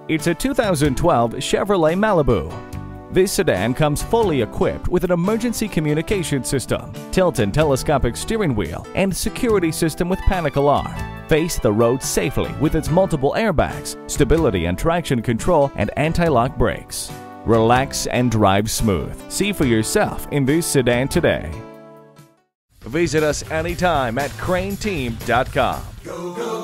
It's a 2012 Chevrolet Malibu. This sedan comes fully equipped with an emergency communication system, tilt and telescopic steering wheel, and security system with panic alarm. Face the road safely with its multiple airbags, stability and traction control, and anti-lock brakes. Relax and drive smooth. See for yourself in this sedan today. Visit us anytime at crainteam.com.